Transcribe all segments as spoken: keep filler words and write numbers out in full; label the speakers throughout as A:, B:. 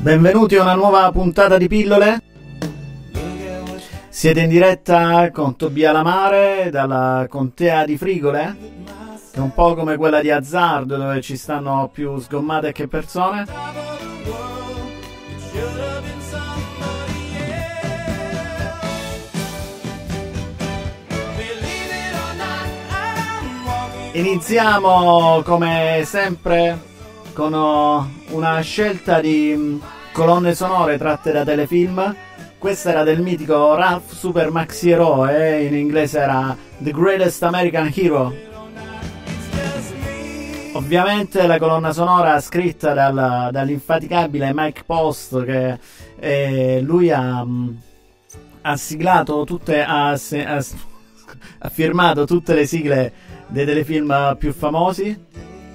A: Benvenuti a una nuova puntata di Pillole. Siete in diretta con Tobia Lamare dalla contea di Frigole, che è un po' come quella di Azzardo, dove ci stanno più sgommate che persone. Iniziamo come sempre con una scelta di colonne sonore tratte da telefilm. Questa era del mitico Ralph Super Maxi Eroe, in inglese era The Greatest American Hero. Ovviamente la colonna sonora scritta dal, dall'infaticabile Mike Post, che eh, lui ha, ha siglato tutte, ha, ha, ha firmato tutte le sigle dei telefilm più famosi.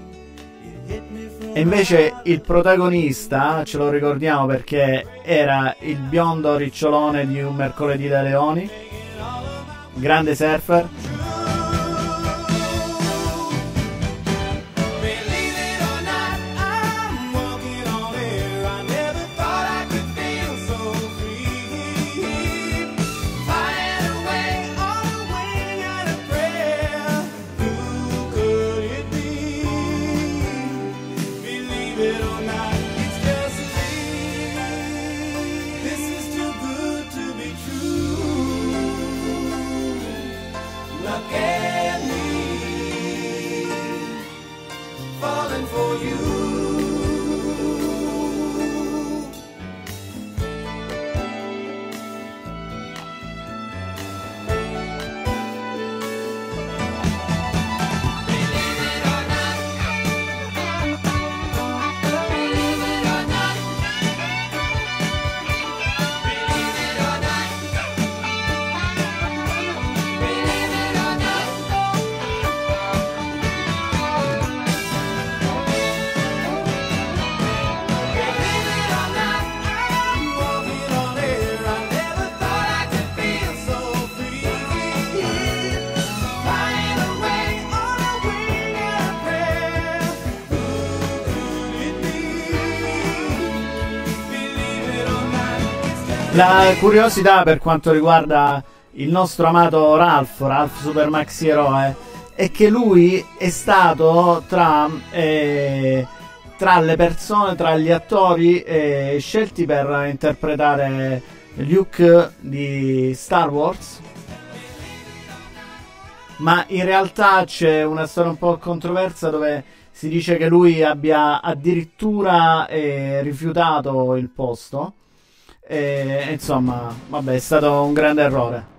A: E invece il protagonista, ce lo ricordiamo perché era il biondo ricciolone di Un mercoledì da leoni, grande surfer. La curiosità per quanto riguarda il nostro amato Ralph, Ralph Super Maxi Eroe, è che lui è stato tra, eh, tra le persone, tra gli attori eh, scelti per interpretare Luke di Star Wars, ma in realtà c'è una storia un po' controversa dove si dice che lui abbia addirittura eh, rifiutato il posto. E, insomma, vabbè, è stato un grande errore.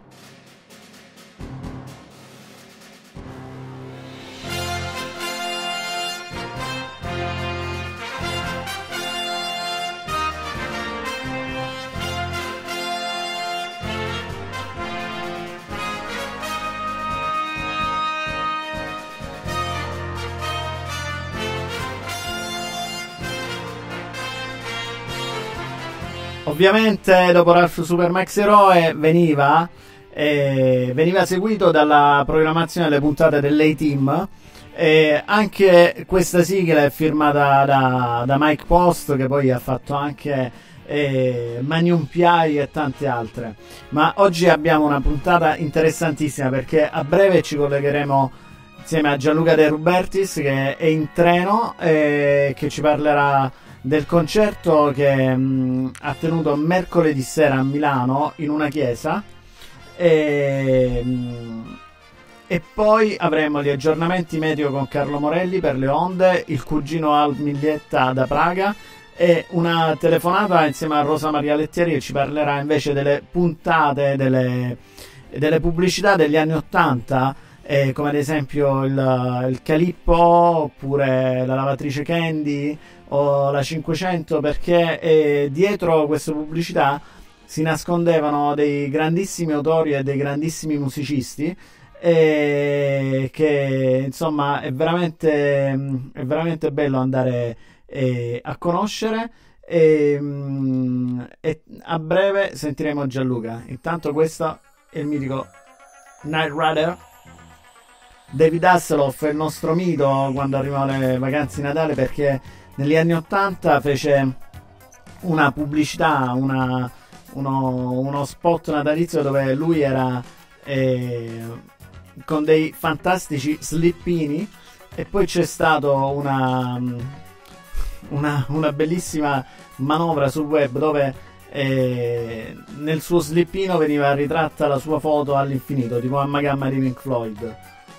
A: Ovviamente dopo Ralph Super Maxi Eroe veniva, eh, veniva seguito dalla programmazione delle puntate dell'A-Team. Eh, anche questa sigla è firmata da, da Mike Post, che poi ha fatto anche eh, Magnum P I e tante altre. Ma oggi abbiamo una puntata interessantissima perché a breve ci collegheremo insieme a Gianluca De Rubertis, che è in treno e che ci parlerà del concerto che mh, ha tenuto mercoledì sera a Milano in una chiesa, e, mh, e poi avremo gli aggiornamenti meteo con Carlo Morelli per le onde, il cugino Al Miglietta da Praga e una telefonata insieme a Rosa Maria Lettieri, che ci parlerà invece delle puntate, delle, delle pubblicità degli anni ottanta, eh, come ad esempio il, il Calippo oppure la lavatrice Candy o la cinquecento, perché eh, dietro queste pubblicità si nascondevano dei grandissimi autori e dei grandissimi musicisti, eh, che insomma è veramente, è veramente bello andare eh, a conoscere, e, e a breve sentiremo Gianluca. Intanto questo è il mitico Night Rider. David Hasselhoff è il nostro mito quando arrivano le vacanze di Natale, perché negli anni ottanta fece una pubblicità, una, uno, uno spot natalizio dove lui era eh, con dei fantastici slippini, e poi c'è stato una, una, una bellissima manovra sul web dove e nel suo slippino veniva ritratta la sua foto all'infinito, tipo Amalgama di Pink Floyd.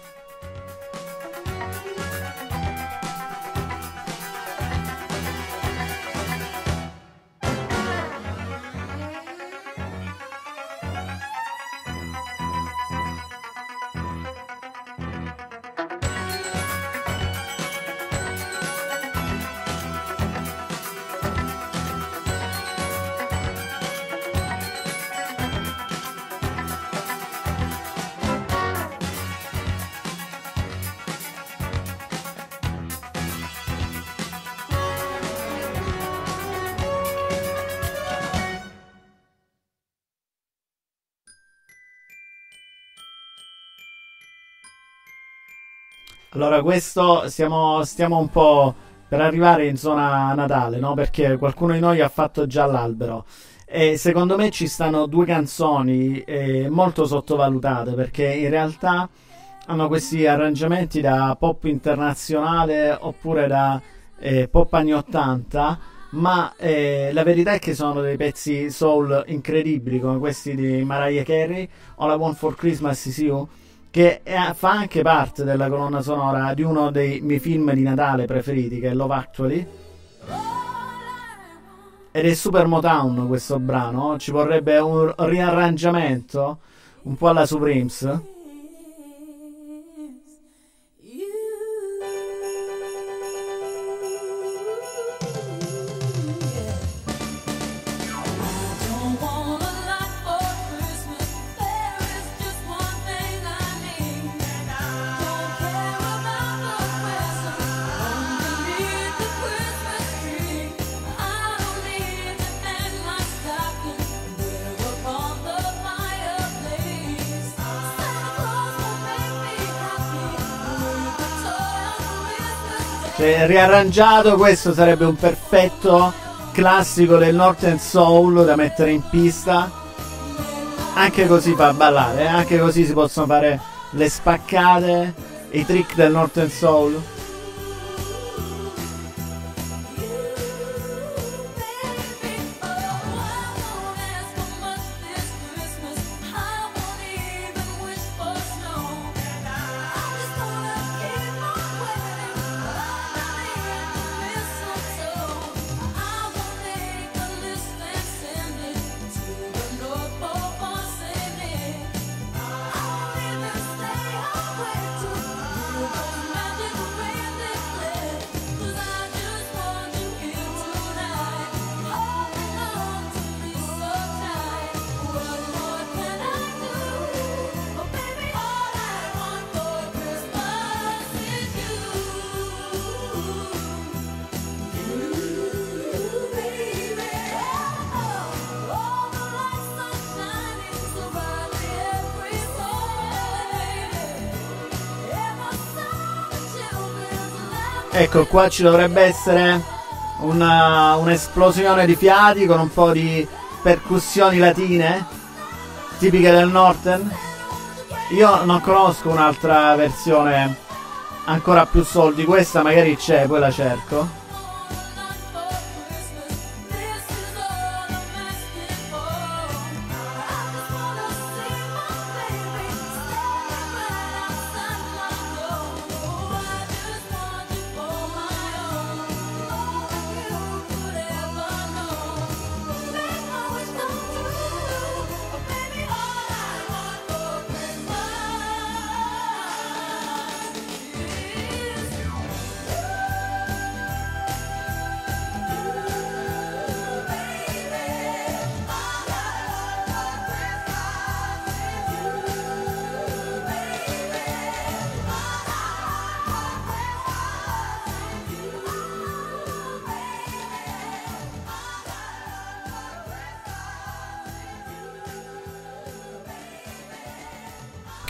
A: Allora, questo stiamo, stiamo un po' per arrivare in zona Natale, no? Perché qualcuno di noi ha fatto già l'albero. E secondo me ci stanno due canzoni eh, molto sottovalutate, perché in realtà hanno questi arrangiamenti da pop internazionale oppure da eh, pop anni ottanta, ma eh, la verità è che sono dei pezzi soul incredibili, come questi di Mariah Carey, All I Want for Christmas Is You, che è, fa anche parte della colonna sonora di uno dei miei film di Natale preferiti, che è Love Actually. Ed è super Motown questo brano, ci vorrebbe un riarrangiamento un po' alla Supremes. Cioè, riarrangiato, questo sarebbe un perfetto classico del Northern Soul da mettere in pista. Anche così fa ballare, eh? Anche così si possono fare le spaccate, i trick del Northern Soul. Ecco, qua ci dovrebbe essere una, un'esplosione di fiati con un po' di percussioni latine tipiche del Northern. Io non conosco un'altra versione ancora più soul di questa, magari c'è, poi la cerco.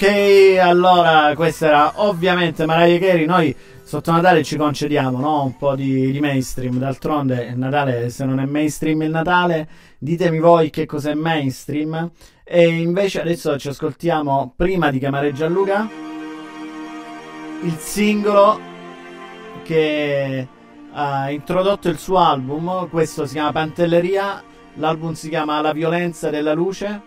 A: Ok, allora questa era ovviamente Mariah Carey. Noi sotto Natale ci concediamo, no? Un po' di, di mainstream. D'altronde il Natale, se non è mainstream il Natale, ditemi voi che cos'è mainstream. E invece adesso ci ascoltiamo, prima di chiamare Gianluca, il singolo che ha introdotto il suo album. Questo si chiama Pantelleria, l'album si chiama La violenza della luce.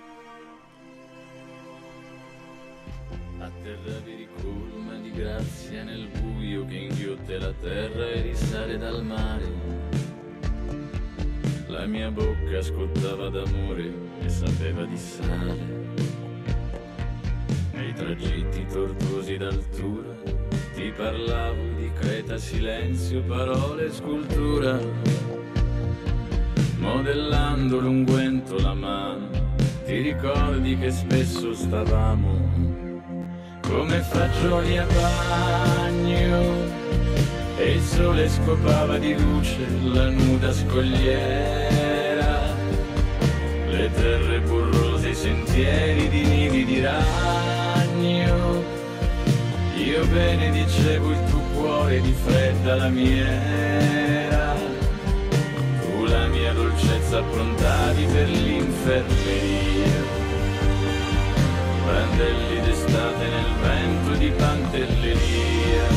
B: Atterravi colma di grazia nel buio che inghiotte la terra e risale dal mare. La mia bocca scottava d'amore e sapeva di sale. Nei tragitti tortuosi d'altura ti parlavo di Creta, silenzio, parole, scultura. Modellando l'unguento, la mano, ti ricordi che spesso stavamo come fagioli a bagno e il sole scopava di luce la nuda scogliera, le terre burrose, i sentieri di nidi di ragno. Io benedicevo il tuo cuore di fredda lamiera, tu la mia dolcezza approntavi per l'infermeria. Brandelli d'estate nel vento di Pantelleria.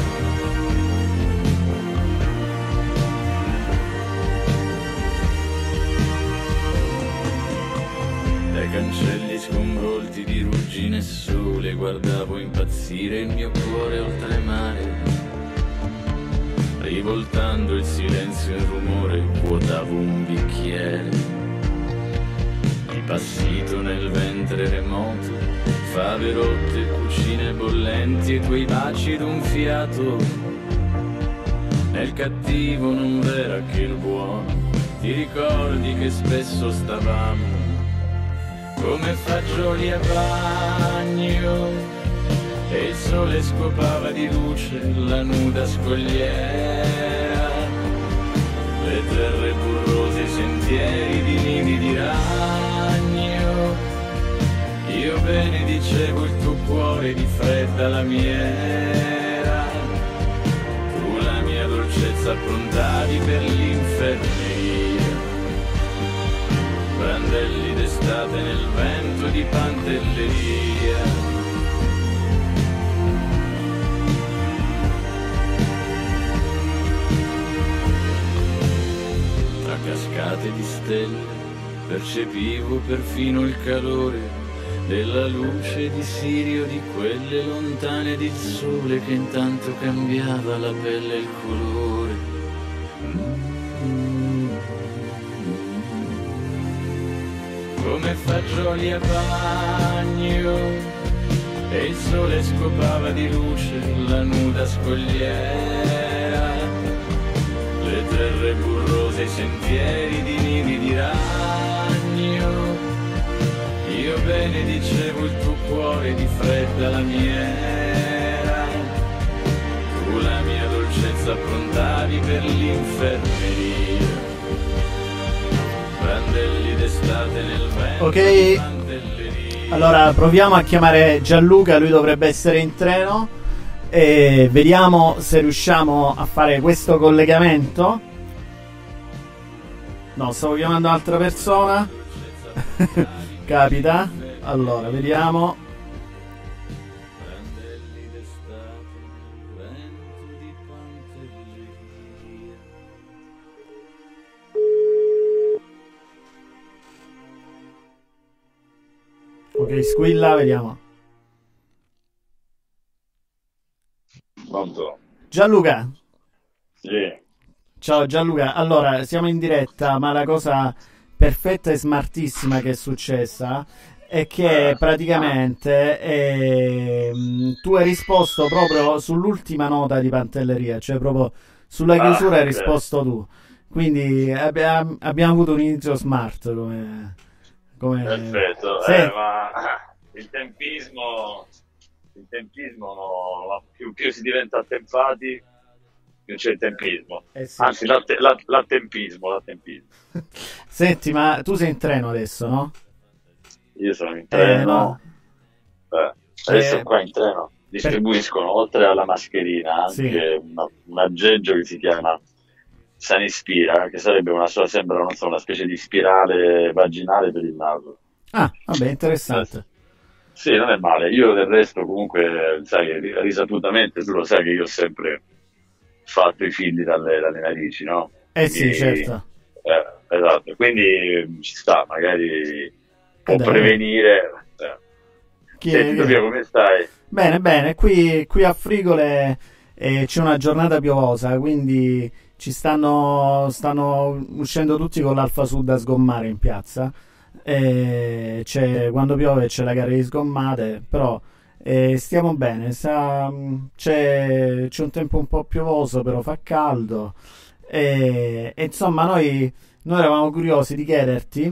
B: Dai cancelli sconvolti di ruggine e sole guardavo impazzire il mio cuore oltremare. Rivoltando il silenzio e il rumore vuotavo un bicchiere. Passito nel ventre remoto, fave rotte, cucine bollenti e quei baci d'un fiato. Nel cattivo non v'era che il buono, ti ricordi che spesso stavamo come fagioli a bagno e il sole scopava di luce la nuda scogliera, le terre burrose, i sentieri di nidi di ragno. Io benedicevo il tuo cuore di fredda lamiera, tu la mia dolcezza approntavi per l'infermeria. Brandelli d'estate nel vento di Pantelleria. Cascate di stelle, percepivo perfino il calore della luce di Sirio, di quelle lontane ed il sole che intanto cambiava la pelle e il colore. Come fagioli a bagno e il sole scopava di luce la nuda scogliera, le terre burrose, i sentieri di nidi di ragno. Io benedicevo il tuo cuore di fredda lamiera, tu la mia dolcezza approntavi per l'infermeria. Brandelli d'estate nel vento.
A: Ok, allora proviamo a chiamare Gianluca, lui dovrebbe essere in treno. E vediamo se riusciamo a fare questo collegamento. No, stavo chiamando un'altra persona. Capita. Allora, vediamo. Ok, squilla, vediamo.
C: Pronto?
A: Gianluca.
C: Sì.
A: Ciao Gianluca, allora siamo in diretta, ma la cosa perfetta e smartissima che è successa è che praticamente eh, tu hai risposto proprio sull'ultima nota di Pantelleria, cioè proprio sulla chiusura ah, hai risposto tu, quindi abbiamo, abbiamo avuto un inizio smart come, come...
C: Perfetto,
A: sì.
C: eh, ma il tempismo il tempismo no, più, più si diventa attempati più c'è il tempismo, eh sì. Anzi l'atte, l'attempismo, l'attempismo.
A: Senti, ma tu sei in treno adesso, no?
C: Io sono in treno,
A: eh, no.
C: eh. Adesso eh, qua in treno distribuiscono, per... oltre alla mascherina, anche sì. una, un aggeggio che si chiama Sanispira, che sarebbe una sola, sembra non so, una specie di spirale vaginale per il naso.
A: Ah, vabbè, interessante.
C: Sì, non è male. Io del resto comunque, sai, risaputamente, tu lo sai che io ho sempre fatto i figli dalle, dalle narici, no?
A: Eh sì, e, certo.
C: Eh, esatto, quindi ci sta, magari può eh prevenire. Eh.
A: Chi
C: Senti,
A: è,
C: Tobia, come stai?
A: Bene, bene, qui, qui a Frigole eh, c'è una giornata piovosa, quindi ci stanno, stanno uscendo tutti con l'Alfa Sud a sgommare in piazza. E c'è, quando piove c'è la gara di sgommate, però eh, stiamo bene, sta, c'è, c'è un tempo un po' piovoso, però fa caldo e, e insomma noi, noi eravamo curiosi di chiederti,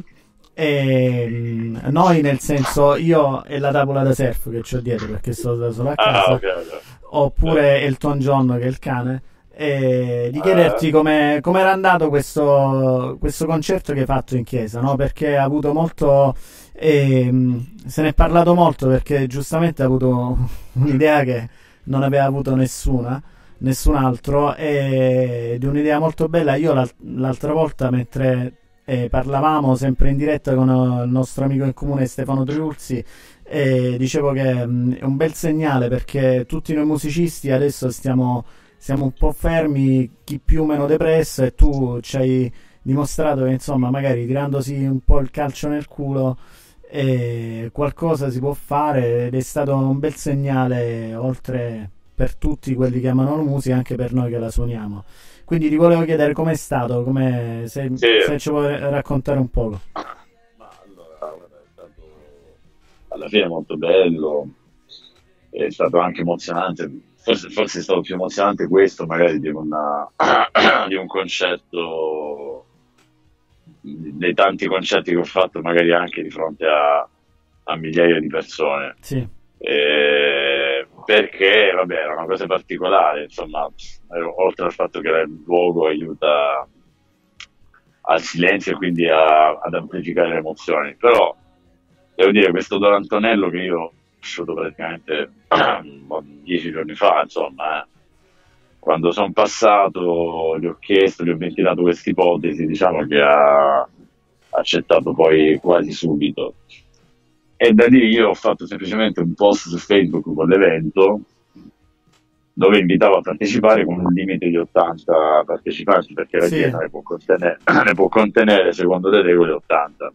A: e, noi nel senso, io e la tavola da surf che c'ho dietro perché sto da solo a casa,
C: ah, okay, okay.
A: oppure Elton John che è il cane, e di chiederti come era andato questo, questo concerto che hai fatto in chiesa, no? Perché ha avuto molto, eh, se ne è parlato molto, perché giustamente ha avuto un'idea che non aveva avuto nessuna nessun altro, ed è un'idea molto bella. Io l'altra volta, mentre eh, parlavamo sempre in diretta con il nostro amico in comune Stefano Triulzi, e dicevo che mh, è un bel segnale, perché tutti noi musicisti adesso stiamo siamo un po' fermi, chi più o meno depresso, e tu ci hai dimostrato che insomma magari tirandosi un po' il calcio nel culo eh, qualcosa si può fare, ed è stato un bel segnale, oltre per tutti quelli che amano la musica, anche per noi che la suoniamo. Quindi ti volevo chiedere com'è stato, come, se, sì. se ci vuoi raccontare un poco.
C: Ma allora, è stato alla fine molto bello, è stato anche emozionante. Forse, forse è stato più emozionante questo magari di, una, di un concerto, dei tanti concerti che ho fatto magari anche di fronte a, a migliaia di persone.
A: Sì.
C: E, perché vabbè, era una cosa particolare, insomma, oltre al fatto che il luogo aiuta al silenzio e quindi a, ad amplificare le emozioni. Però devo dire, questo Don Antonello che io conosciuto praticamente dieci giorni fa, insomma, eh. Quando sono passato gli ho chiesto, gli ho ventilato questa ipotesi, diciamo che ha accettato poi quasi subito, e da lì io ho fatto semplicemente un post su Facebook con l'evento dove invitavo a partecipare con un limite di ottanta partecipanti, perché la chiesa sì. ne può contenere, ne può contenere secondo le regole ottanta.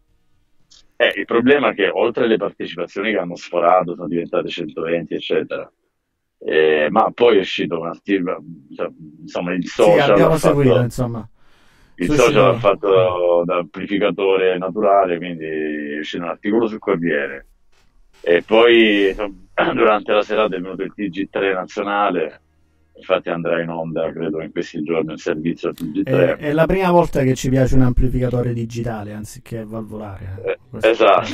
C: Eh, il problema è che oltre alle partecipazioni che hanno sforato sono diventate centoventi eccetera, eh, ma poi è uscito un articolo, insomma il social
A: sì, abbiamo
C: fatto,
A: seguito, insomma
C: il social l'ha fatto da amplificatore naturale, quindi è uscito un articolo sul Corriere, e poi durante la serata è venuto il T G tre nazionale. Infatti andrà in onda, credo, in questi giorni un servizio T G tre.
A: È, è la prima volta che ci piace un amplificatore digitale anziché valvolare.
C: Eh, esatto.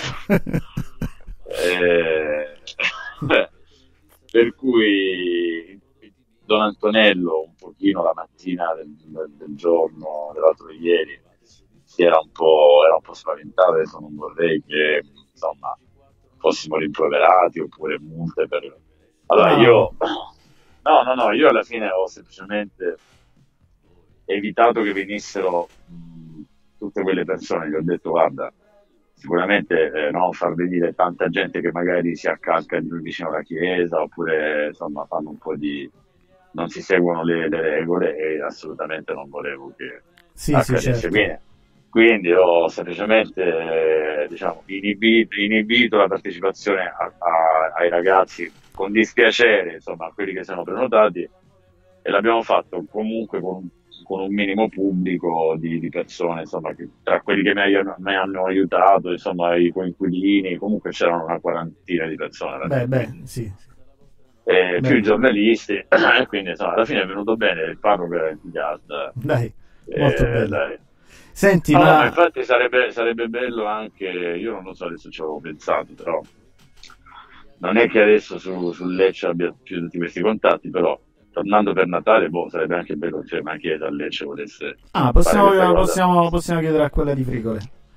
C: eh, per cui Don Antonello, un pochino la mattina del, del, del giorno dell'altro ieri, si era un po', era un po' spaventato. Adesso non vorrei che insomma fossimo rimproverati oppure multe per... Allora no. io... No, no, no, io alla fine ho semplicemente evitato che venissero mh, tutte quelle persone che ho detto, guarda, sicuramente eh, no, far venire tanta gente che magari si accalca vicino alla chiesa, oppure insomma fanno un po' di... non si seguono le, le regole, e assolutamente non volevo che
A: sì, accadesse. Sì, certo.
C: Quindi ho semplicemente eh, diciamo, inibito, inibito la partecipazione a, a, ai ragazzi, con dispiacere, insomma, a quelli che sono prenotati, e l'abbiamo fatto comunque con, con un minimo pubblico di, di persone, insomma, che, tra quelli che mi, mi hanno aiutato, insomma, i coinquilini, comunque c'erano una quarantina di persone.
A: Beh, beh, sì.
C: E più i giornalisti, quindi insomma, alla fine è venuto bene, il parroco era entusiasta.
A: Dai, molto
C: eh,
A: bello.
C: Dai.
A: Senti,
C: no,
A: ma...
C: ma infatti sarebbe, sarebbe bello anche, io non lo so, adesso ci avevo pensato, però non è che adesso su, su Lecce abbia più tutti questi contatti, però tornando per Natale, boh, sarebbe anche bello che una chiesa a Lecce volesse...
A: Ah, possiamo, possiamo, possiamo chiedere a quella di Frigole.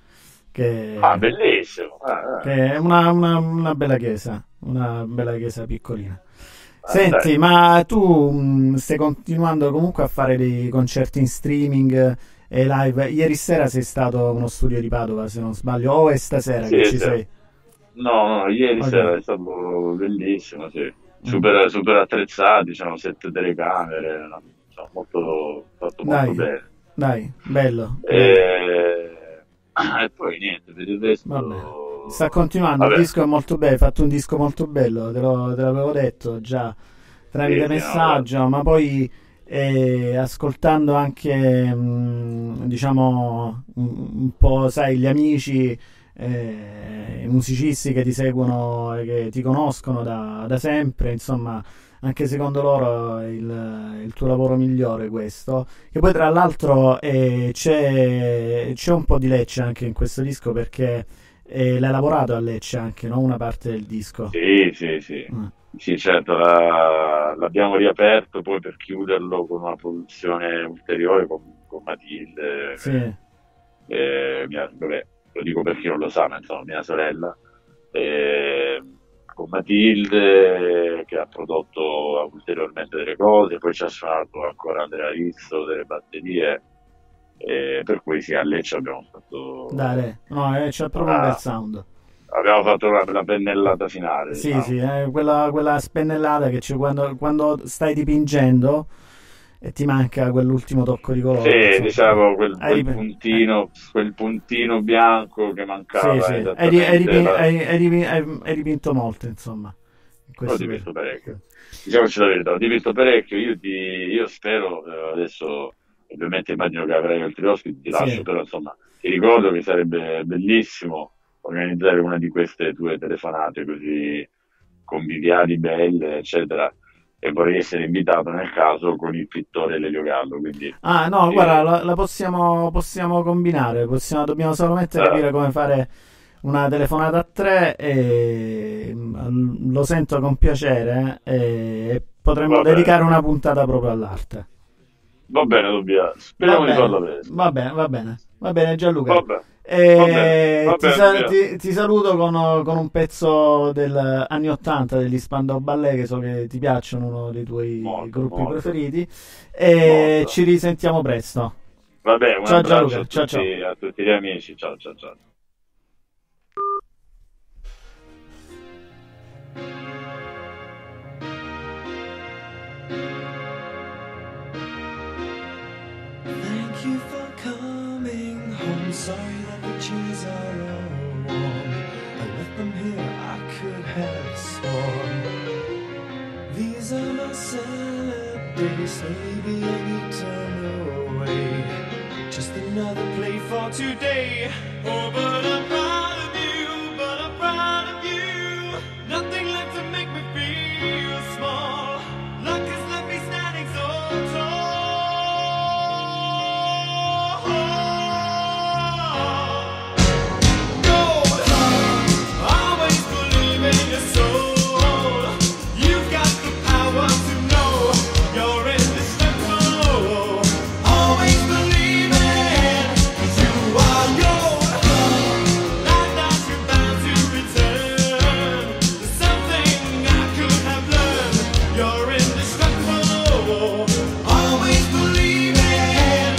A: che,
C: ah, bellissimo. Ah,
A: che è una, una, una bella chiesa, una bella chiesa piccolina.
C: ah,
A: Senti,
C: dai.
A: ma tu mh, stai continuando comunque a fare dei concerti in streaming e live? Ieri sera sei stato a uno studio di Padova, se non sbaglio, o è stasera che
C: Sì,
A: ci
C: sì.
A: sei?
C: No, no, ieri
A: Ok.
C: sera è stato bellissimo, sì.
A: Mm.
C: Super, super attrezzati, c'erano sette telecamere, no? Insomma, molto, fatto molto
A: Dai,
C: bene.
A: dai, bello, bello.
C: E, e poi niente, per il
A: Vabbè.
C: resto,
A: Sta continuando, il
C: vabbè,
A: disco è molto bello, hai fatto un disco molto bello, te, lo- te l'avevo detto già tramite
C: sì, sì, no,
A: messaggio, ma poi eh, ascoltando anche, mh, diciamo, un, un po', sai, gli amici, eh, i musicisti che ti seguono e che ti conoscono da, da sempre, insomma, anche secondo loro è il, il tuo lavoro migliore questo. Che poi tra l'altro eh, c'è, c'è un po' di Lecce anche in questo disco perché eh, l'hai lavorato a Lecce anche, no? Una parte del disco.
C: sì, sì, sì,
A: Mm.
C: sì, certo, la- l'abbiamo riaperto poi per chiuderlo con una produzione ulteriore con, con Matilde,
A: Sì,
C: eh, mia- vabbè, lo dico per chi non lo sa, ma insomma, mia sorella, eh, con Matilde che ha prodotto ulteriormente delle cose, poi ci ha suonato ancora Andrea Rizzo delle batterie, e per cui sì, a Lecce abbiamo fatto
A: dai, no, eh, c'è proprio un bel
C: una,
A: sound.
C: abbiamo fatto la, la pennellata finale,
A: Sì,
C: diciamo.
A: sì, eh, quella, quella spennellata che c'è quando, quando stai dipingendo e ti manca quell'ultimo tocco di colore,
C: Sì,
A: insomma.
C: diciamo quel,
A: Hai
C: quel
A: rip- eh,
C: puntino, quel puntino bianco che
A: sì,
C: mancava
A: sì, hai, ri- hai
C: esattamente.
A: ripi-
C: La...
A: hai- hai ripi- hai- hai dipinto molto, insomma, in
C: L'ho
A: questo
C: dipinto
A: periodo.
C: parecchio. Diciamoci la verità, ho dipinto parecchio. Io, ti, io spero, eh, adesso ovviamente immagino che avrai altri ospiti, ti lascio,
A: Sì.
C: però insomma ti ricordo che sarebbe bellissimo organizzare una di queste tue telefonate così conviviali, belle, eccetera. E vorrei essere invitato nel caso con il pittore Lelio Gallo. Quindi,
A: Ah, no,
C: sì,
A: guarda, la, la possiamo, possiamo combinare, possiamo, dobbiamo solamente
C: eh,
A: capire come fare una telefonata a tre e mm, lo sento con piacere eh, e potremmo
C: va bene,
A: dedicare una puntata proprio all'arte.
C: va bene, Tobia.
A: Va
C: Speriamo di farla
A: bene,
C: presto.
A: va bene, va bene, va bene Gianluca.
C: Va bene, va bene,
A: E
C: va
A: ti,
C: bene,
A: sa-
C: Tobia.
A: ti- ti saluto con, con un pezzo degli anni ottanta degli Spandau Ballet, che so che ti piacciono, uno dei tuoi
C: Molto,
A: gruppi
C: molto,
A: preferiti. E
C: molto.
A: ci risentiamo presto.
C: Vabbè, un
A: Ciao
C: abbraccio
A: Gianluca,
C: a
A: ciao ciao.
C: tutti, a tutti gli amici. Ciao, ciao, ciao.
B: Thank you for coming home. Sorry that the chairs are all warm. I left them here, I could have sworn. These are my sad days, slowly being eaten away. Just another play for today. Oh, but I'm proud of you, but I'm proud of you. Nothing left to make me feel small. Luck has left me standing so tall. Gold, always believe in your soul. You've got the power to know you're indestructible. Always believe it, 'cause you are gold. Life that you're bound to return. There's something I could have learned. You're indestructible. Always believe it.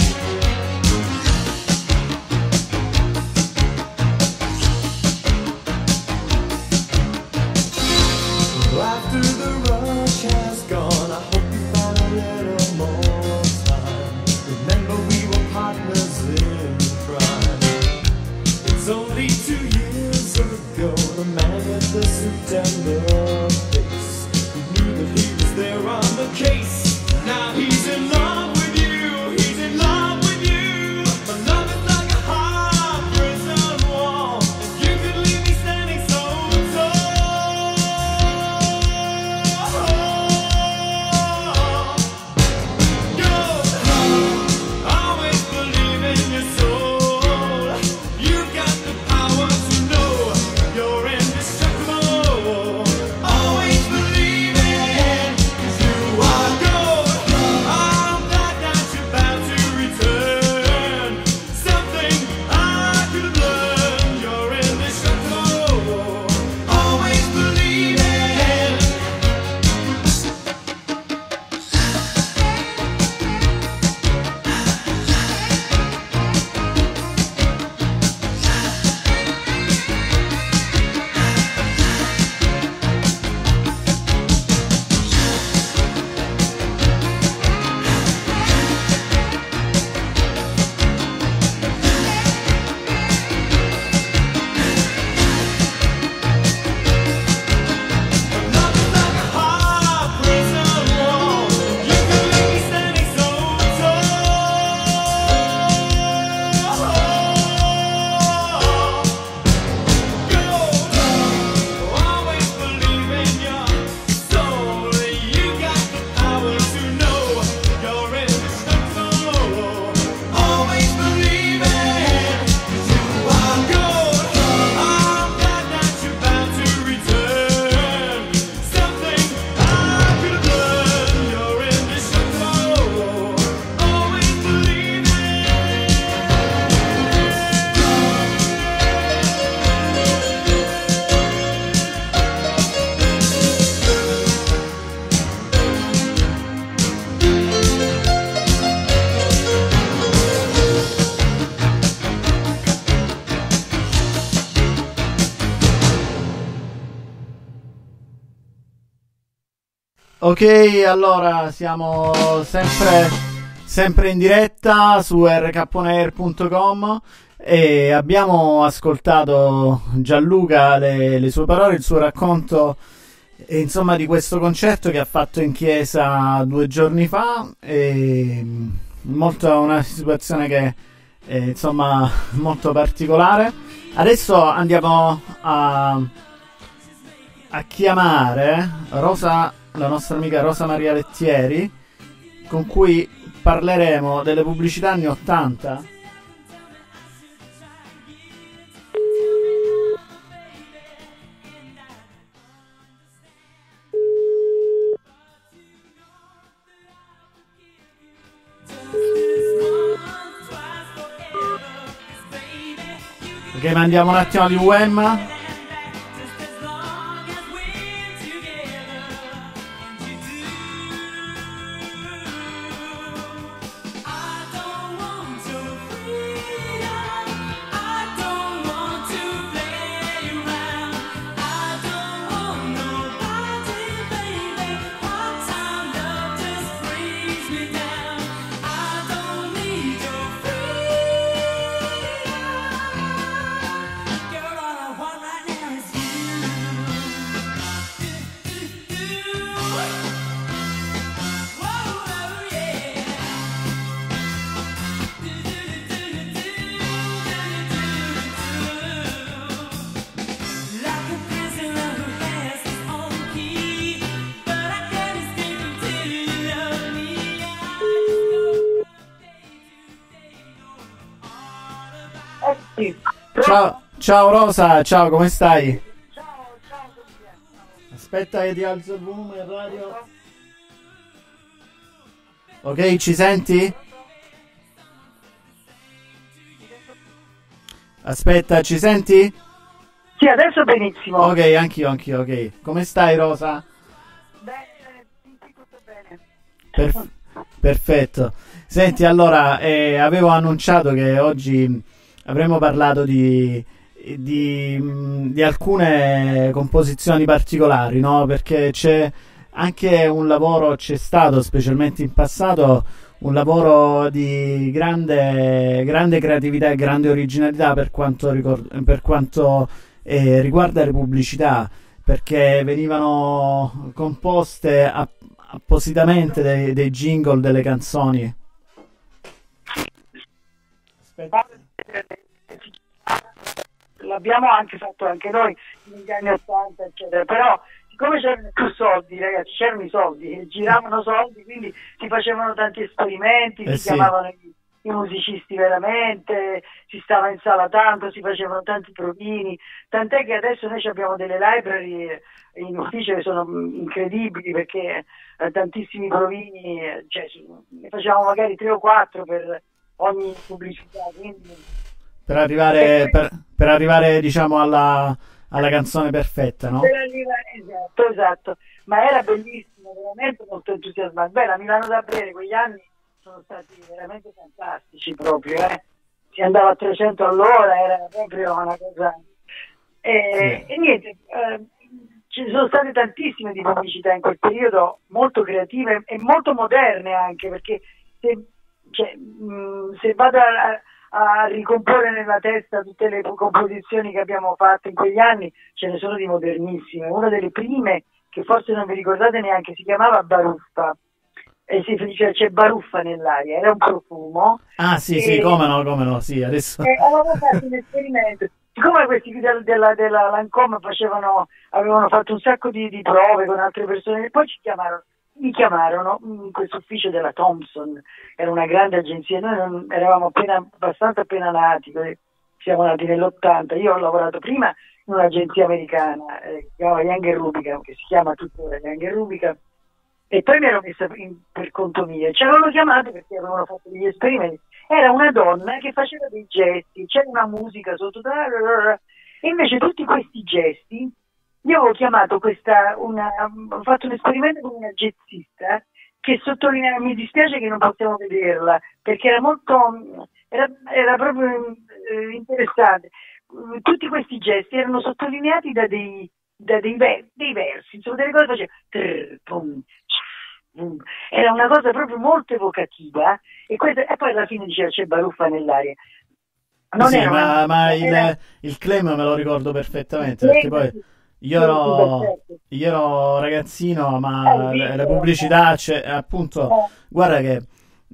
B: After the rush has gone, I hope you find a little more time. Remember we were partners in crime. It's only two years ago, the man with the suit and the face, who knew that he was there on the case. Now he's in love with you, he's in love with you. But love is like a hard prison wall, and you could leave me standing so tall. Gold, always believe in your soul. You've got the power to know you're indestructible. Always believe it, 'cause you are gold. I'm black
A: Ok, allora siamo sempre, sempre in diretta su r k on air punto com e abbiamo ascoltato Gianluca, le, le sue parole, il suo racconto, e, insomma, di questo concerto che ha fatto in chiesa due giorni fa. E, molto, una situazione che è, insomma, molto particolare. Adesso andiamo a, a chiamare Rosa, la nostra amica Rosa Maria Lettieri, con cui parleremo delle pubblicità anni ottanta. Ok, mandiamo un attimo di U M. Ciao, ciao Rosa, ciao, come stai?
D: Ciao, ciao.
A: Aspetta che ti alzo il volume del radio. Ok, ci senti? Aspetta, ci senti?
D: Sì, adesso benissimo.
A: Ok, anch'io, anch'io, ok. Come stai, Rosa?
D: Bene, tutto bene.
A: Perf- perfetto. Senti, allora, eh, avevo annunciato che oggi avremmo parlato di, di, mh, di alcune composizioni particolari, no? Perché c'è anche un lavoro, c'è stato, specialmente in passato, un lavoro di grande, grande creatività e grande originalità per quanto, ricord- per quanto eh, riguarda le pubblicità, perché venivano composte app- appositamente dei, dei jingle delle canzoni. Aspetta.
D: L'abbiamo anche fatto anche noi negli anni ottanta, eccetera, però siccome c'erano più soldi, ragazzi, c'erano i soldi, giravano soldi, quindi si facevano tanti esperimenti,
A: Eh
D: si
A: sì.
D: chiamavano i, i musicisti veramente, si stava in sala tanto, si facevano tanti provini, tant'è che adesso noi abbiamo delle library in ufficio che sono incredibili, perché eh, tantissimi provini, eh, cioè, ne facevamo magari tre o quattro per ogni pubblicità, quindi
A: Per arrivare, per, per arrivare diciamo alla, alla canzone perfetta, no?
D: per arrivare, esatto, esatto, ma era bellissimo, veramente molto entusiasmante. Beh, la Milano da Brera, quegli anni sono stati veramente fantastici proprio, eh. Si andava a trecento all'ora, era proprio una cosa. E,
A: Sì.
D: e niente, eh, ci sono state tantissime di pubblicità in quel periodo, molto creative e molto moderne anche, perché se, cioè, mh, se vado a, a ricomporre nella testa tutte le composizioni che abbiamo fatto in quegli anni, ce ne sono di modernissime. Una delle prime, che forse non vi ricordate neanche, si chiamava Baruffa, e si diceva c'è baruffa nell'aria, era un profumo.
A: Ah sì,
D: e,
A: sì, come no, come no, sì, adesso...
D: E avevamo fatto un esperimento. Siccome questi della, della, della Lancôme facevano, avevano fatto un sacco di, di prove con altre persone, e poi ci chiamarono, mi chiamarono in questo ufficio della Thomson, era una grande agenzia, noi non, eravamo appena, abbastanza appena nati, siamo nati nell'ottanta, io ho lavorato prima in un'agenzia americana, eh, che si chiama Young Rubicam, che si chiama tuttora Young Rubicam, e poi mi ero messa in, per conto mio, ci avevano chiamato perché avevano fatto degli esperimenti. Era una donna che faceva dei gesti, c'era una musica sotto, e invece tutti questi gesti, io avevo chiamato questa, una, ho fatto un esperimento con una jazzista che sottolineava, mi dispiace che non possiamo vederla, perché era molto, era, era proprio eh, interessante. Tutti questi gesti erano sottolineati da dei, da dei, ver- dei versi, insomma delle cose che faceva, trrr, pum, boom. Era una cosa proprio molto evocativa, e, questa, e poi alla fine diceva c'è baruffa nell'aria. Non
A: sì,
D: era
A: ma,
D: una,
A: ma
D: era,
A: il, il claim me lo ricordo perfettamente, perché poi io ero, io ero ragazzino, ma le, le pubblicità, cioè, appunto, guarda che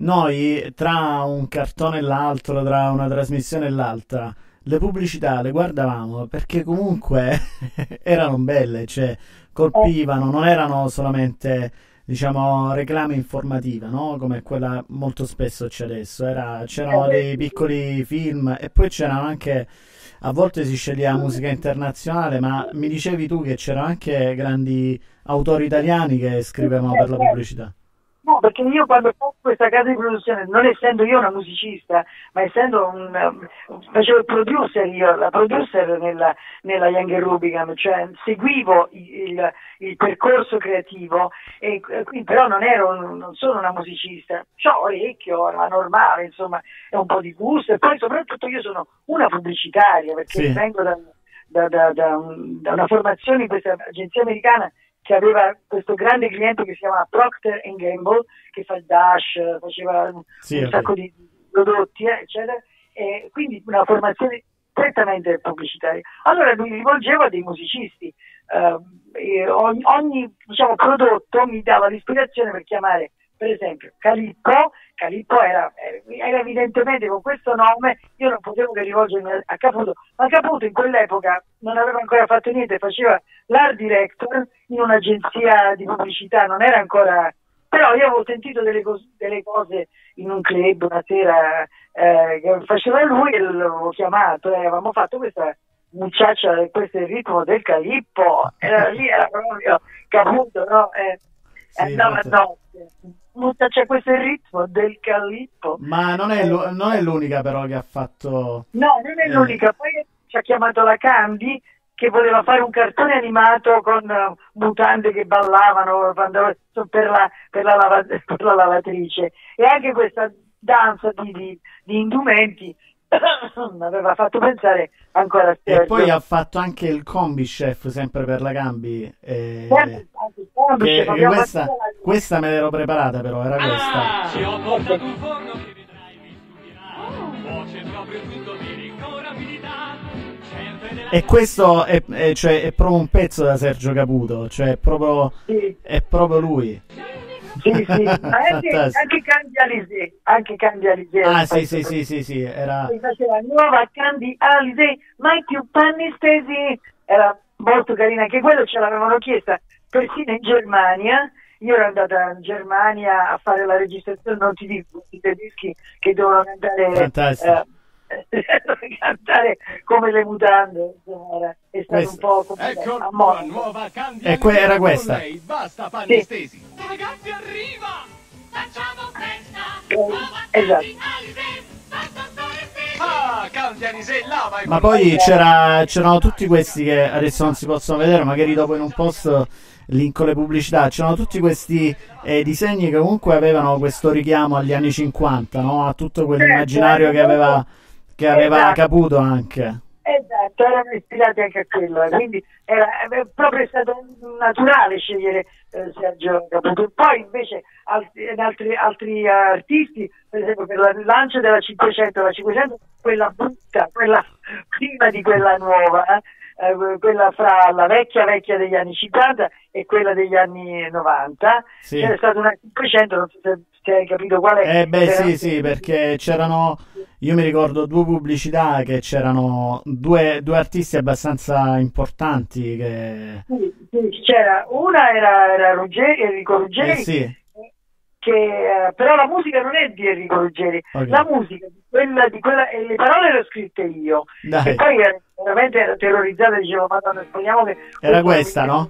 A: noi tra un cartone e l'altro, tra una trasmissione e l'altra, le pubblicità le guardavamo perché comunque erano belle, cioè colpivano, non erano solamente, diciamo, reclame informativa, no? Come quella molto spesso c'è adesso. Era, c'erano dei piccoli film e poi c'erano anche, a volte si sceglieva musica internazionale, ma mi dicevi tu che c'erano anche grandi autori italiani che scrivevano per la pubblicità.
D: No, perché io quando ho fatto questa casa di produzione, non essendo io una musicista, ma essendo un, um, facevo il producer io, la producer nella, nella Young Rubicam, cioè seguivo il, il, il percorso creativo, e, e però non ero, un, non sono una musicista, c'ho orecchio, ma normale, insomma, è un po' di gusto, e poi soprattutto io sono una pubblicitaria, perché
A: Sì.
D: vengo da, da, da, da, un, da una formazione in questa agenzia americana che aveva questo grande cliente che si chiama Procter and Gamble, che fa il Dash, faceva un,
A: Sì,
D: un
A: ok.
D: sacco di prodotti, eh, eccetera, e quindi una formazione prettamente pubblicitaria. Allora mi rivolgevo a dei musicisti, eh, e ogni, ogni diciamo, prodotto mi dava l'ispirazione per chiamare, per esempio, Calippo. Calippo era, era evidentemente con questo nome, io non potevo che rivolgermi a Caputo, ma Caputo in quell'epoca non aveva ancora fatto niente, faceva l'art director in un'agenzia di pubblicità, non era ancora, però io avevo sentito delle, cos- delle cose in un club una sera eh, che faceva lui, e l'avevo chiamato, e avevamo fatto questa mucciaccia, questo è il ritmo del Calippo, era lì, era proprio Caputo, no? Eh,
A: Sì,
D: andava
A: infatti.
D: a notte, c'è questo è il ritmo del Calippo.
A: Ma non è, l'u- non è l'unica però che ha fatto...
D: No, non è
A: eh,
D: l'unica, poi ci ha chiamato la Candy che voleva fare un cartone animato con uh, mutande che ballavano quando- per la, per, la lava- per la lavatrice, e anche questa danza di, di, di indumenti mi aveva fatto pensare ancora a
A: E
D: Sergio.
A: poi ha fatto anche il combi chef, sempre per la Cambi. eh,
D: Sempre, anche il complice,
A: che-
D: abbiamo
A: questa,
D: fatto la-
A: questa me l'ero preparata però, era questa.
E: Ci ho portato un forno che vedrai mi stupirà. Cuoce proprio tutto di con rapidità. Sempre nella
A: E questo è, è- cioè, è proprio un pezzo da Sergio Caputo, cioè è proprio,
D: Sì.
A: è proprio lui.
D: Sì, sì, ma anche,
A: Fantastico.
D: anche Candy Alizé, anche Candy Alizé.
A: Ah sì sì sì sì sì, era...
D: Poi faceva nuova Candy Alizé, mai più panni stesi, era molto carina, anche quello ce l'avevano chiesta persino in Germania. Io ero andata in Germania a fare la registrazione, non ti dico, i tedeschi che dovevano cantare,
A: Fantastico.
D: eh, cantare come le mutande, insomma, era- è stato
A: Questo-
D: un po' come
E: Ecco
D: a
E: la
D: modo.
E: nuova Candy
A: E que- era
E: con
A: questa.
E: lei, basta panni
D: Sì.
E: stesi. Ragazzi, arriva!
F: Facciamo festa,
D: Eh,
F: nuova
D: esatto.
F: Candy Alizé, basta stare stesi.
E: Ah, Candy Alisè, lava e
A: Ma
E: con
A: poi
E: lei.
A: c'era, c'erano tutti questi che adesso non si possono vedere, magari dopo in un post link con le pubblicità, c'erano tutti questi eh, disegni che comunque avevano questo richiamo agli anni cinquanta, no? A tutto quell'immaginario che aveva, che aveva
D: Esatto.
A: Caputo anche.
D: Esatto, erano ispirati anche a quello, eh, quindi era è proprio stato naturale scegliere eh, Sergio Caputo. Poi invece altri, altri, altri eh, artisti, per esempio per il lancio della cinquecento, la cinquecento, quella brutta, quella prima di quella nuova, eh, eh, quella fra la vecchia vecchia degli anni cinquanta e quella degli anni novanta,
A: Sì.
D: c'era stata una cinquecento, non so se, se hai capito qual è.
A: Eh beh
D: Era-
A: sì sì, perché c'erano, io mi ricordo due pubblicità che c'erano due, due artisti abbastanza importanti che...
D: Sì, sì, c'era una era, era Ruggeri, Enrico Ruggeri,
A: Eh sì,
D: che eh, però la musica non è di Enrico Ruggeri,
A: Ok.
D: la musica di quella, di quella e le parole le ho scritte io.
A: Dai.
D: E poi ero, veramente ero terrorizzata, dicevo madonna, speriamo che
A: Era questa, no?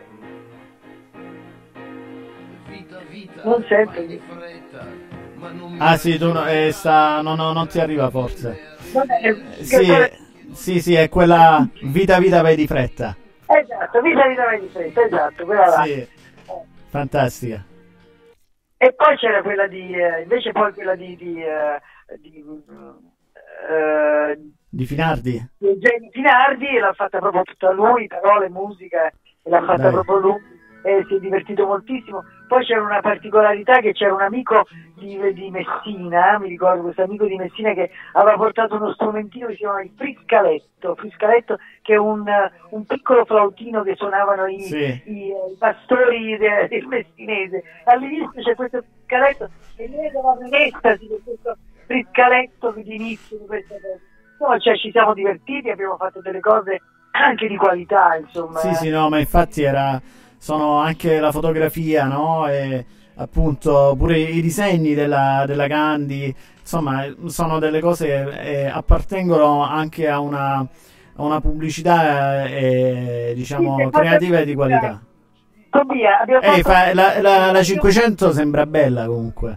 G: Vita, vita,
D: Non sento.
G: vai di fretta, ma non mi
A: ah sì, tu no, eh, sta, no, no, non ti arriva forse.
D: Vabbè,
A: Sì,
D: che-
A: sì, sì, è quella vita vita vai di fretta.
D: esatto, vita vita vai di fretta, esatto, quella là.
A: Sì, fantastica.
D: E poi c'era quella di eh, invece poi quella di di, eh, di, eh,
A: Di Finardi?
D: di Eugenio Finardi, e l'ha fatta proprio tutta lui, parole, musica, e l'ha fatta
A: Dai.
D: proprio lui, e si è divertito moltissimo. poi c'era una particolarità, che c'era un amico di, di Messina, mi ricordo questo amico di Messina che aveva portato uno strumentino che si chiama il friscaletto, friscaletto che è un, un piccolo flautino che suonavano i,
A: Sì.
D: i, i pastori de- del messinese. All'inizio c'è questo friscaletto e noi eravamo in estasi di questo friscaletto di inizio di questa cosa. No, cioè ci siamo divertiti, abbiamo fatto delle cose anche di qualità, insomma.
A: Sì, sì, no, ma infatti era, sono anche la fotografia, no? E appunto pure i disegni della, della Candy, insomma, sono delle cose che eh, appartengono anche a una, a una pubblicità, eh, diciamo,
D: Sì,
A: creativa e di qualità.
D: Tobia, abbiamo
A: Ehi,
D: fatto-
A: fa- la, la, la cinquecento sembra bella comunque.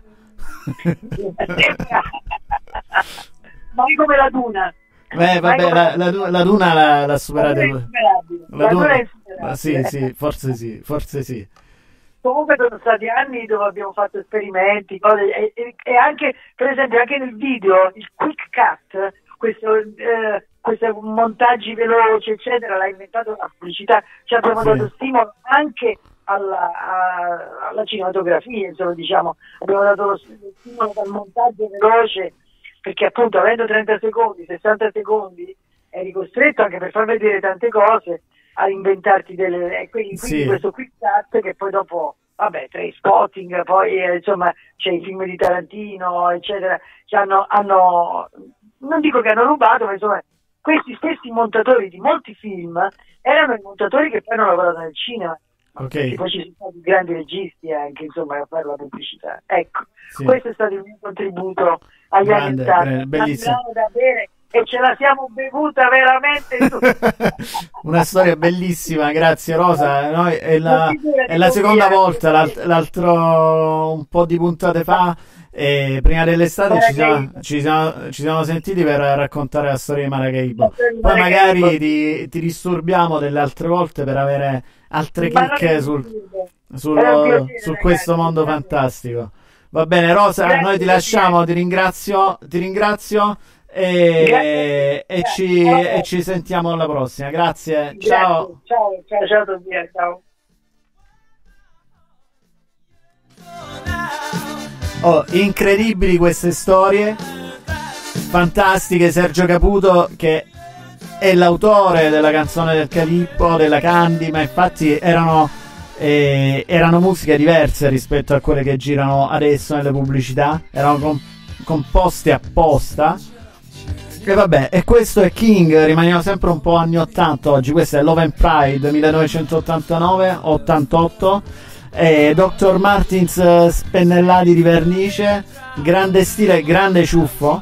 D: Ma è come la Duna.
A: Beh, vabbè, la, la, du- la Duna l'ha, l'ha superata.
D: La Duna è insuperabile.
A: La
D: La Duna
A: Duna-
D: è insuperabile.
A: ah, sì, sì, forse sì, forse sì.
D: Comunque sono stati anni dove abbiamo fatto esperimenti, cose, e, e- e anche, per esempio, anche nel video, il quick cut, questo, eh, questi montaggi veloci, eccetera, l'ha inventato la pubblicità, ci abbiamo
A: Sì.
D: dato stimolo anche alla, a- alla cinematografia, insomma, diciamo, abbiamo dato lo stimolo dal montaggio veloce, perché appunto avendo trenta secondi, sessanta secondi, eri costretto anche per far vedere tante cose a inventarti delle, e quindi, quindi
A: Sì.
D: questo quick cut che poi dopo, vabbè, tra i spotting, poi eh, insomma c'è i film di Tarantino, eccetera, che hanno, hanno, non dico che hanno rubato, ma insomma questi stessi montatori di molti film erano i montatori che poi hanno lavorato nel cinema.
A: Ok.
D: E poi ci sono stati grandi registi anche, insomma, a fare la pubblicità. Ecco,
A: Sì.
D: questo è stato il mio contributo agli
A: Grande,
D: anni ottanta.
A: grande, bellissimo.
D: Abbiamo da bere e ce la siamo bevuta veramente tutta.
A: Una storia bellissima, grazie Rosa. Noi è, la,
D: Non figurati,
A: è la seconda
D: Tobia.
A: volta, l'alt- l'altro un po' di puntate fa, e prima dell'estate ci siamo, ci, siamo, ci siamo sentiti per raccontare la storia di Maracaibo. Poi magari ti, ti disturbiamo delle altre volte per avere altre
D: Ma non
A: chicche
D: è
A: sul,
D: possibile.
A: sul-
D: Era un piacere,
A: su
D: ragazzi,
A: questo mondo
D: grazie.
A: fantastico. Va bene Rosa,
D: Grazie,
A: noi ti
D: grazie.
A: lasciamo, ti ringrazio, ti ringrazio e,
D: Grazie.
A: e ci, e ci sentiamo alla prossima. Grazie, ciao.
D: Grazie. Ciao, ciao, ciao Tobia, ciao.
A: Oh, incredibili queste storie, fantastiche. Sergio Caputo, che è l'autore della canzone del Calippo, della Candy, ma infatti erano, eh, erano musiche diverse rispetto a quelle che girano adesso nelle pubblicità, erano com- composte apposta. E vabbè, e questo è King, rimaniamo sempre un po' anni ottanta oggi. Questo è Love and Pride millenovecentottantanove ottantotto, e doctor Martins, eh, spennellati di vernice, grande stile, grande ciuffo.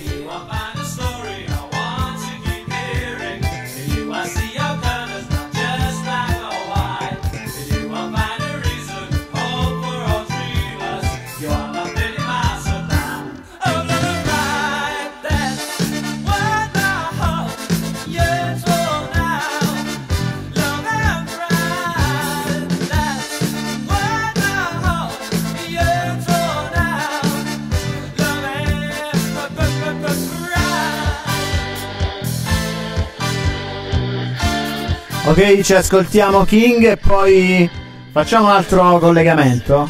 A: Ok, ci ascoltiamo King e poi facciamo un altro collegamento.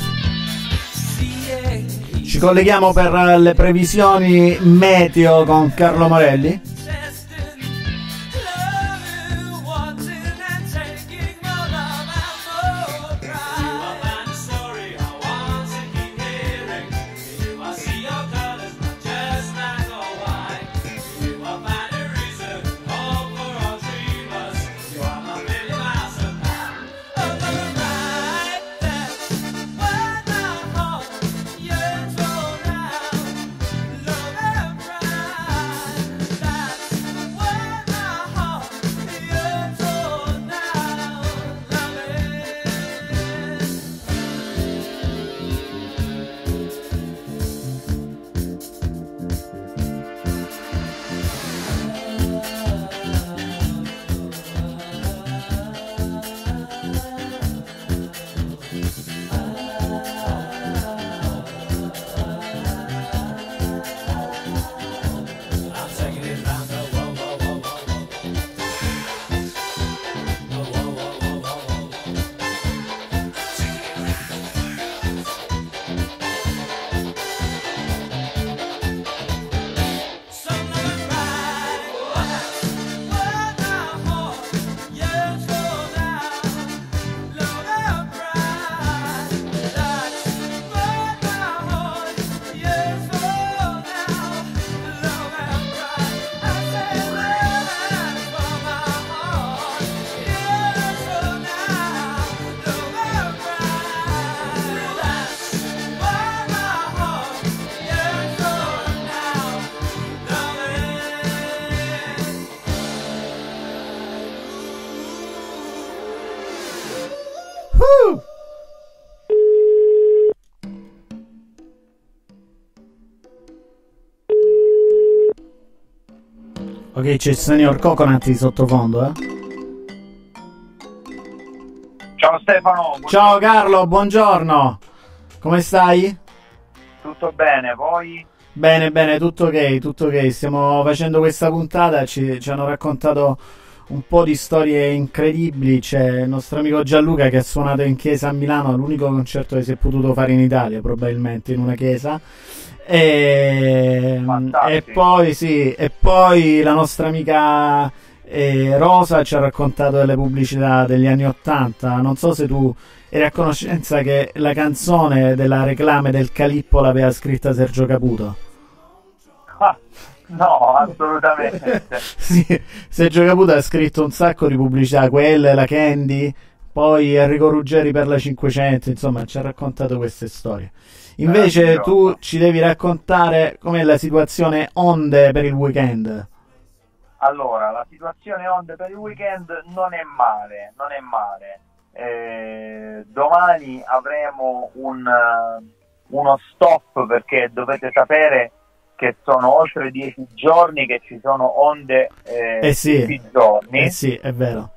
A: Ci colleghiamo per le previsioni meteo con Carlo Morelli. Ok, c'è il signor Coconut di sottofondo, eh.
H: Ciao Stefano. Buongiorno.
A: Ciao Carlo, buongiorno. Come stai?
H: Tutto bene, voi?
A: Bene, bene, tutto ok, tutto ok. Stiamo facendo questa puntata, ci, ci hanno raccontato un po' di storie incredibili. C'è il nostro amico Gianluca che ha suonato in chiesa a Milano, l'unico concerto che si è potuto fare in Italia, probabilmente in una chiesa. E, e poi sì, e poi la nostra amica eh, Rosa ci ha raccontato delle pubblicità degli anni ottanta. Non so se tu eri a conoscenza che la canzone della reclame del Calippo l'aveva scritta Sergio Caputo.
H: Ah, no, assolutamente.
A: Sì, Sergio Caputo ha scritto un sacco di pubblicità, quelle, la Candy, poi Enrico Ruggeri per la cinquecento, insomma ci ha raccontato queste storie. Invece eh, tu ci devi raccontare com'è la situazione onde per il weekend.
H: Allora, la situazione onde per il weekend non è male, non è male. Eh, domani avremo un, uh, uno stop, perché dovete sapere che sono oltre dieci giorni che ci sono onde eh,
A: eh sì,
H: tutti i giorni.
A: Eh sì, è vero.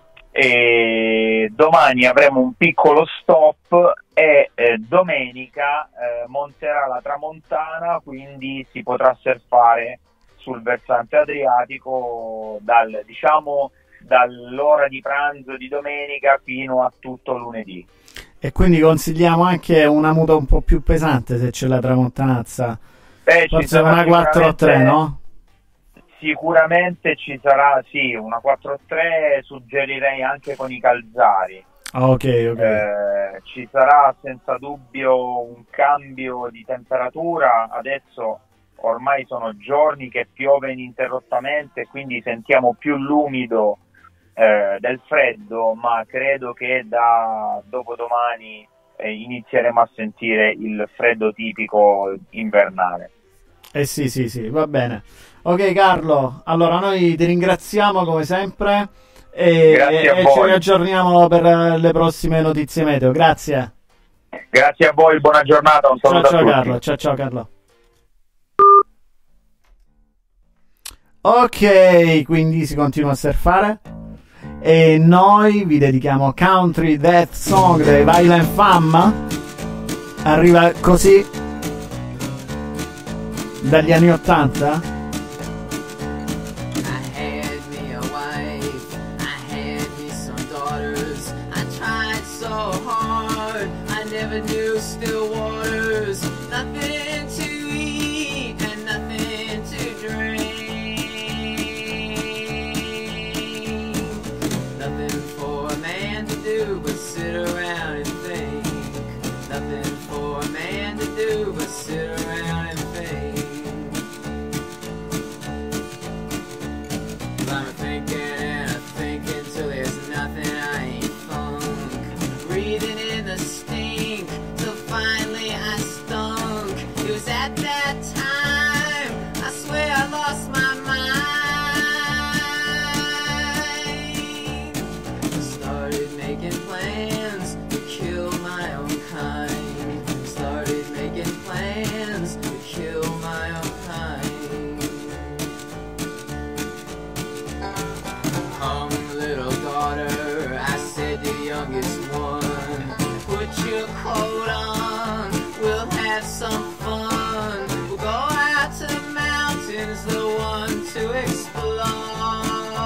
H: E domani avremo un piccolo stop e eh, domenica eh, monterà la tramontana, quindi si potrà surfare sul versante adriatico dal, diciamo, dall'ora di pranzo di domenica fino a tutto lunedì.
A: E quindi consigliamo anche una muta un po' più pesante se c'è la tramontanazza.
H: Beh,
A: forse una quattro tre, no?
H: Sicuramente ci sarà, sì, una quattro tre, suggerirei anche con i calzari.
A: Ah, ok, ok.
H: Eh, ci sarà senza dubbio un cambio di temperatura. Adesso ormai sono giorni che piove ininterrottamente, quindi sentiamo più l'umido eh, del freddo, ma credo che da dopodomani eh, inizieremo a sentire il freddo tipico invernale.
A: Eh sì, sì, sì, va bene. Ok Carlo, allora noi ti ringraziamo come sempre e, e, e ci riaggiorniamo per le prossime notizie meteo. Grazie.
H: Grazie a voi, buona giornata, un saluto
A: ciao, ciao
H: a tutti.
A: Carlo, ciao ciao Carlo. Ok, quindi si continua a surfare e noi vi dedichiamo Country Death Song dei Violent Femmes. Arriva così dagli anni ottanta.
I: New still waters, nothing to eat and nothing to drink, nothing for a man to do but sit around and think, nothing for a man to do but sit around and think. I'm thinking and I'm thinking till there's nothing I ain't funk, breathing in the stink till finally I stunk. It was at that time I swear I lost my mind. I started making plans to kill my own kind. Started making plans to kill my own kind. Come little daughter, I said the youngest one, put your coat on, we'll have some fun. We'll go out to the mountains, the one to explore.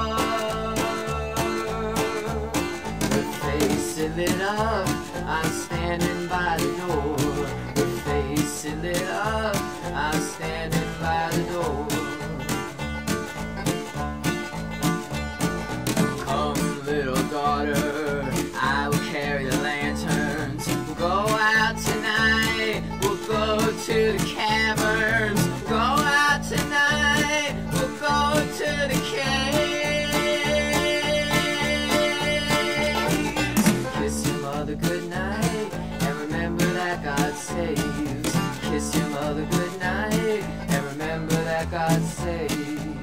I: Her face it lit up, I'm standing by the door. Her face it lit up, I'm standing by the door. Come little daughter, I will carry the lanterns. We'll go out tonight, we'll go to the caverns. We'll go out tonight, we'll go to the caves. Kiss your mother goodnight, and remember that God saves. Kiss your mother goodnight, and remember that God saves.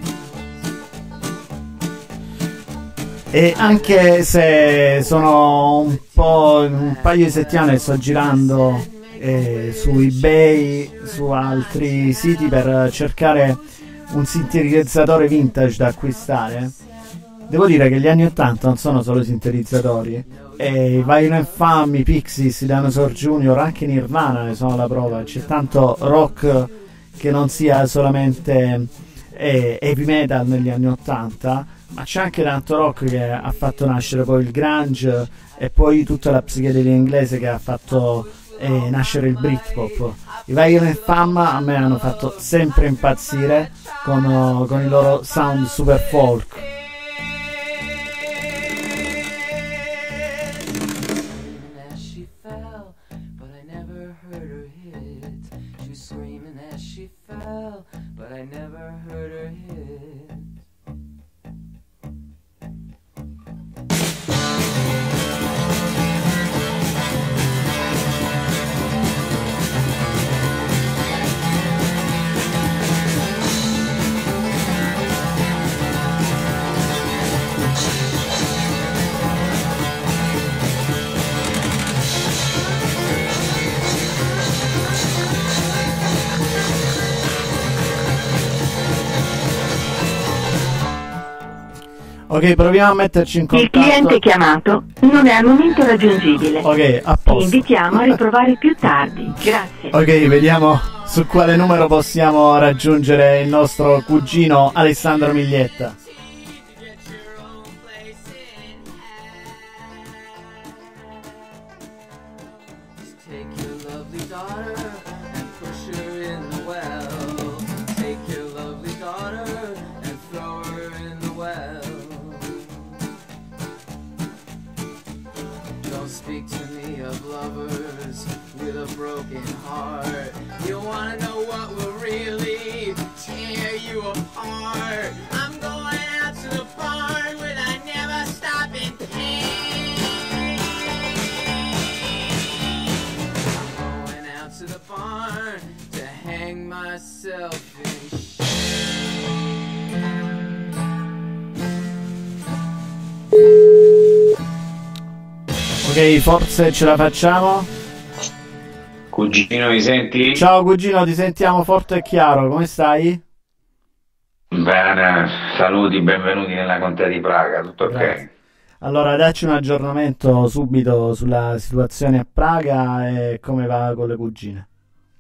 A: E anche se sono un po' un paio di settimane che sto girando eh, su eBay, su altri siti per cercare un sintetizzatore vintage da acquistare, devo dire che gli anni ottanta non sono solo sintetizzatori, e i Violent Femmes, i Pixies, i Dinosaur Junior, anche Nirvana ne sono la prova. C'è tanto rock che non sia solamente eh, heavy metal negli anni ottanta, ma c'è anche tanto rock che ha fatto nascere poi il grunge e poi tutta la psichedelia inglese che ha fatto eh, nascere il Britpop. I Violent Femmes a me hanno fatto sempre impazzire con, con il loro sound super folk. Ok, proviamo a metterci in contatto.
J: Il cliente chiamato non è al momento raggiungibile.
A: Ok, a posto.
J: Ti invitiamo a riprovare più tardi. Grazie.
A: Ok, vediamo su quale numero possiamo raggiungere il nostro cugino Alessandro Miglietta.
I: Broken heart. You wanna know what will really tear you apart? I'm going out to the barn where I never stop in pain. I'm going out to the barn to hang myself in
A: shame. Ok, forse ce la facciamo.
K: Cugino, mi senti?
A: Ciao cugino, ti sentiamo forte e chiaro, come stai?
K: Bene, saluti, benvenuti nella contea di Praga, tutto ok?
A: Grazie. Allora, dacci un aggiornamento subito sulla situazione a Praga e come va con le cugine.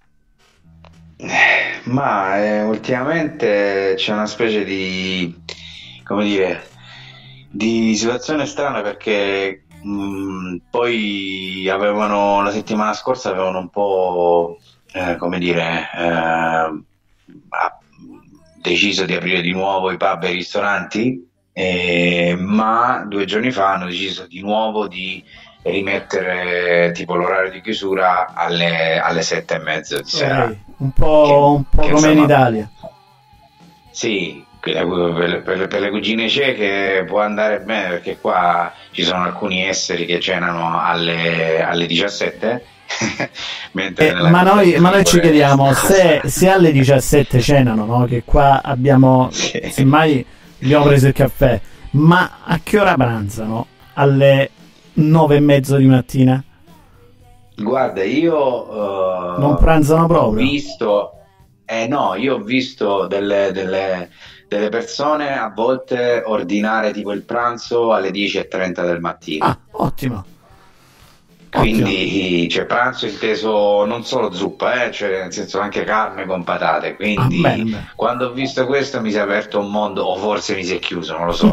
K: Ma eh, ultimamente c'è una specie di, come dire, di situazione strana perché Mm, poi avevano la settimana scorsa avevano un po' eh, come dire eh, deciso di aprire di nuovo i pub e i ristoranti, eh, ma due giorni fa hanno deciso di nuovo di rimettere tipo l'orario di chiusura alle, alle sette e mezzo di sera.
A: Okay. Un po',
K: che,
A: un po' come insomma, in Italia.
K: Sì, per, per, per le cugine cieche può andare bene perché qua ci sono alcuni esseri che cenano alle, alle diciassette. Mentre
A: eh, ma, noi, ma noi ci chiediamo se, se alle diciassette cenano, no? Che qua abbiamo, sì. Semmai abbiamo preso il caffè, ma a che ora pranzano? Alle nove e mezzo di mattina?
K: Guarda, io uh,
A: non pranzano proprio.
K: Ho visto, eh no, io ho visto delle, delle delle persone a volte ordinare tipo il pranzo alle dieci e trenta del mattino.
A: Ah, ottimo.
K: Quindi c'è cioè, pranzo inteso non solo zuppa, eh, cioè nel senso anche carne con patate. Quindi
A: ah, bene, bene.
K: Quando ho visto questo mi si è aperto un mondo, o forse mi si è chiuso, non lo so.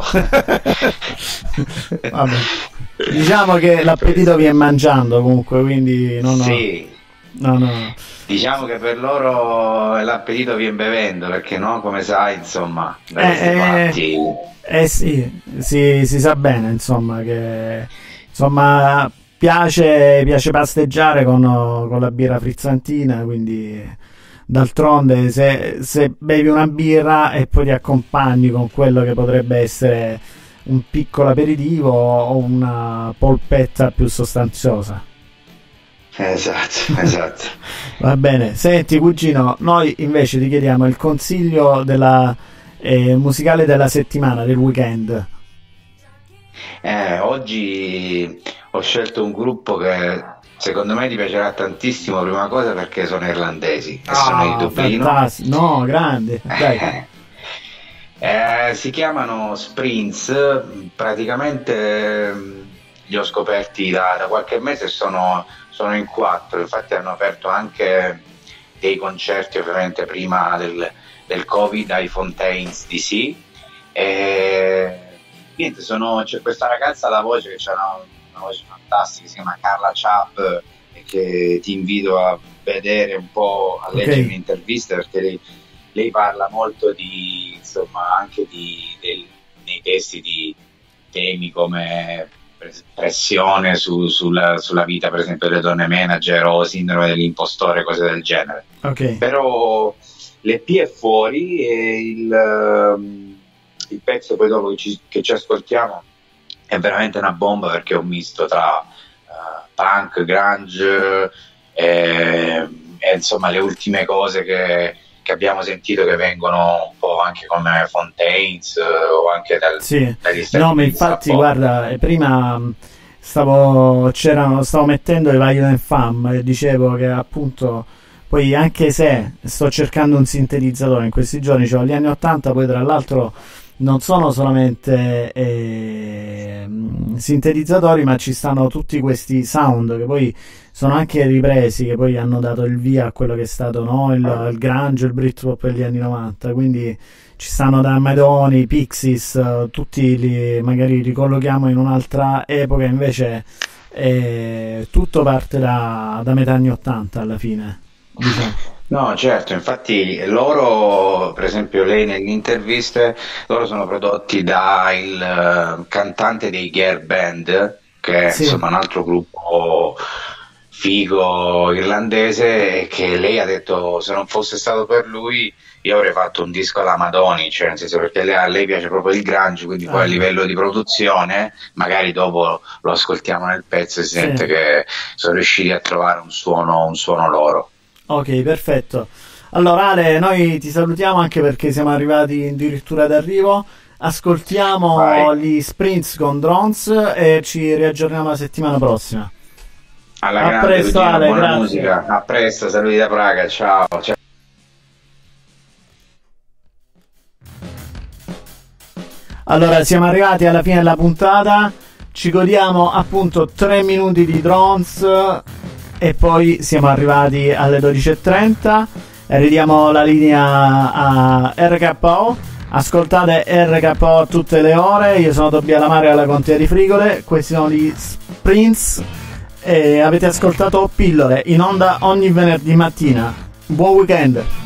A: Vabbè. Diciamo che l'appetito viene mangiando comunque, quindi non ho...
K: Sì.
A: No, no.
K: Diciamo che per loro l'appetito viene bevendo, perché no, come sai, insomma,
A: eh, eh, eh sì, si, si sa bene, insomma, che insomma piace, piace pasteggiare con, con la birra frizzantina, quindi d'altronde se, se bevi una birra e poi ti accompagni con quello che potrebbe essere un piccolo aperitivo o una polpetta più sostanziosa.
K: Esatto, esatto.
A: Va bene, senti cugino, noi invece ti chiediamo il consiglio della eh, musicale della settimana, del weekend.
K: Eh, oggi ho scelto un gruppo che secondo me ti piacerà tantissimo, prima cosa perché sono irlandesi,
A: ah,
K: sono di Dublino.
A: Fantastico, no, grande, dai.
K: Eh, si chiamano Sprints, praticamente eh, li ho scoperti da, da qualche mese e sono, sono in quattro, infatti hanno aperto anche dei concerti ovviamente prima del, del Covid ai Fontaines D C. E niente, sono, c'è questa ragazza alla voce che ha una, una voce fantastica, si chiama Carla Chapp, e che ti invito a vedere un po', a leggere
A: Ok.
K: le interviste, perché lei, lei parla molto di, insomma, anche di, del- nei testi di temi come pres- pressione su- sulla, sulla vita, per esempio, delle donne manager o sindrome dell'impostore, cose del genere.
A: Ok.
K: Però l'E P è fuori e il, ehm, il pezzo poi dopo che ci, che ci ascoltiamo è veramente una bomba, perché è un misto tra eh, punk, grunge e, e insomma le ultime cose che, che abbiamo sentito, che vengono un po' anche come Fontaines eh, o anche dal,
A: Sì,
K: dagli Stati
A: no, ma
K: Uniti,
A: infatti,
K: un po'.
A: guarda, eh, prima mh, stavo, c'erano, stavo mettendo i Violent Femmes e dicevo che appunto, poi anche se sto cercando un sintetizzatore in questi giorni, cioè gli anni ottanta, poi tra l'altro non sono solamente eh, mh, sintetizzatori, ma ci stanno tutti questi sound che poi sono anche ripresi, che poi hanno dato il via a quello che è stato, no, il, il grunge, il Britpop degli anni novanta, quindi ci stanno da Madonna, Pixies, eh, tutti li magari ricollochiamo in un'altra epoca, invece eh, tutto parte da, da metà anni ottanta alla fine, diciamo.
K: No, certo, infatti loro, per esempio lei nelle interviste, loro sono prodotti dal eh, cantante dei Girl Band, che è
A: Sì.
K: insomma un altro gruppo figo irlandese, e che lei ha detto se non fosse stato per lui io avrei fatto un disco alla Madonna, cioè nel senso, perché lei, a lei piace proprio il grunge, quindi poi
A: Ah.
K: a livello di produzione magari dopo lo ascoltiamo nel pezzo e si
A: Sì.
K: sente che sono riusciti a trovare un suono, un suono loro.
A: Ok, perfetto. Allora Ale, noi ti salutiamo anche perché siamo arrivati addirittura d'arrivo. Ascoltiamo
K: Vai.
A: gli Sprints con Drones e ci riaggiorniamo la settimana prossima.
K: Alla
A: A
K: grande,
A: presto,
K: Rugino,
A: Ale,
K: buona
A: grazie.
K: musica. A presto, saluti da Praga, ciao. ciao.
A: Allora, siamo arrivati alla fine della puntata. Ci godiamo appunto tre minuti di Drones e poi siamo arrivati alle dodici e trenta. Ridiamo la linea a R K O. Ascoltate R K O tutte le ore. Io sono Tobia Lamare alla Contea di Frigole. Questi sono gli Sprints e avete ascoltato Pillole in onda ogni venerdì mattina. Buon weekend.